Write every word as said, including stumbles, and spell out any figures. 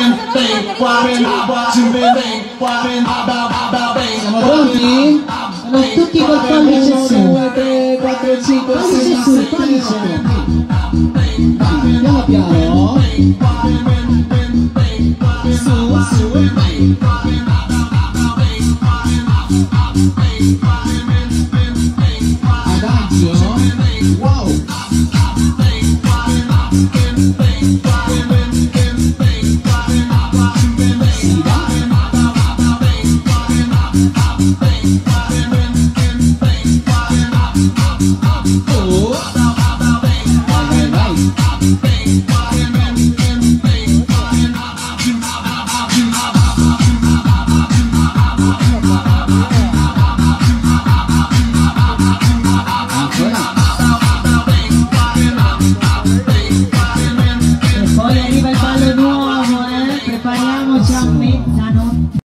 Siamo pronti? Sono tutti col pollice su. tre, quattro, cinque, Pollice su, pollice. piano piano. Su, su. Adagio. Wow. Si va. Oh. Vai, vai, vai.